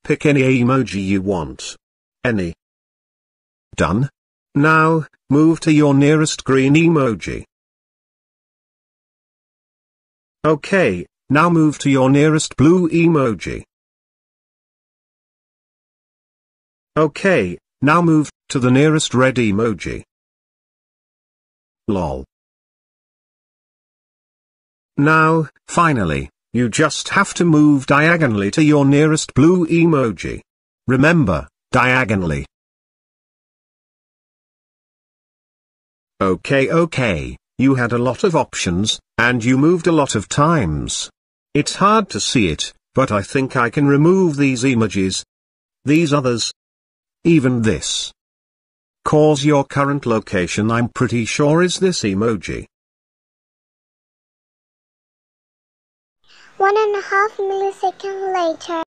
pick any emoji you want. Any. Done? Now, move to your nearest green emoji. Okay, now move to your nearest blue emoji. Okay, now move to the nearest red emoji. Lol. Now, finally, you just have to move diagonally to your nearest blue emoji. Remember, diagonally. Okay, you had a lot of options, and you moved a lot of times. It's hard to see it, but I think I can remove these emojis. These others. Even this. Cause your current location I'm pretty sure is this emoji. 1.5 milliseconds later.